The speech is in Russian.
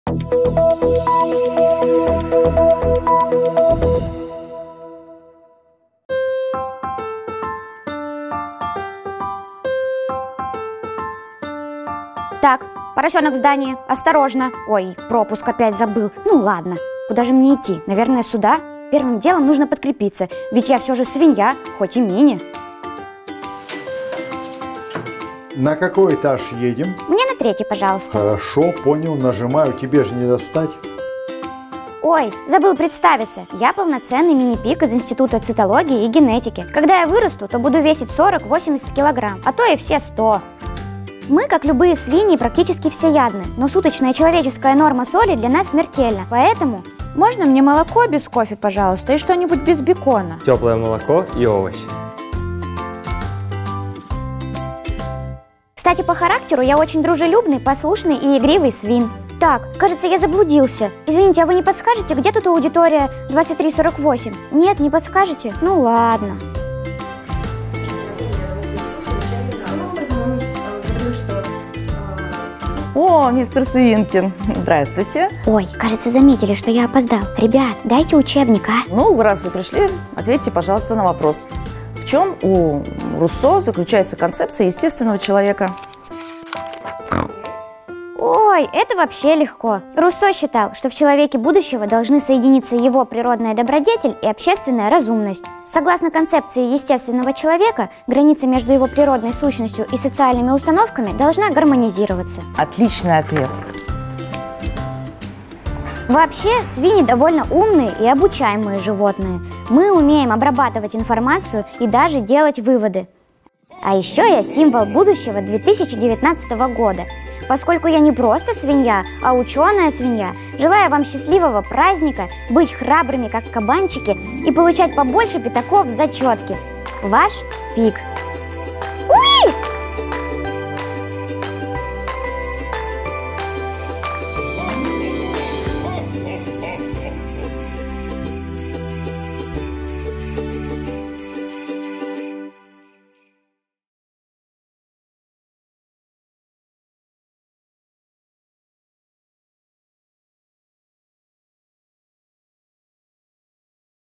Так, поросенок в здании, осторожно. Ой, пропуск опять забыл. Ну ладно, куда же мне идти? Наверное, сюда? Первым делом нужно подкрепиться, ведь я все же свинья, хоть и мини. На какой этаж едем? Мне на 3-й, пожалуйста. Хорошо, понял, нажимаю, тебе же не достать. Ой, забыл представиться. Я полноценный мини-пик из Института цитологии и генетики. Когда я вырасту, то буду весить 40-80 килограмм, а то и все 100. Мы, как любые свиньи, практически всеядны, но суточная человеческая норма соли для нас смертельна, поэтому... Можно мне молоко без кофе, пожалуйста, и что-нибудь без бекона? Теплое молоко и овощи. Кстати, по характеру я очень дружелюбный, послушный и игривый свин. Так, кажется, я заблудился. Извините, а вы не подскажете, где тут аудитория 2348? Нет, не подскажете? Ну ладно. О, мистер Свинкин, здравствуйте. Ой, кажется, заметили, что я опоздал. Ребят, дайте учебник, а? Ну, раз вы пришли, ответьте, пожалуйста, на вопрос. В чем у Руссо заключается концепция естественного человека? Ой, это вообще легко. Руссо считал, что в человеке будущего должны соединиться его природная добродетель и общественная разумность. Согласно концепции естественного человека, граница между его природной сущностью и социальными установками должна гармонизироваться. Отличный ответ. Вообще, свиньи довольно умные и обучаемые животные. Мы умеем обрабатывать информацию и даже делать выводы. А еще я символ будущего 2019 года. Поскольку я не просто свинья, а ученая свинья, желаю вам счастливого праздника, быть храбрыми, как кабанчики, и получать побольше пятаков в зачетке. Ваш Пик.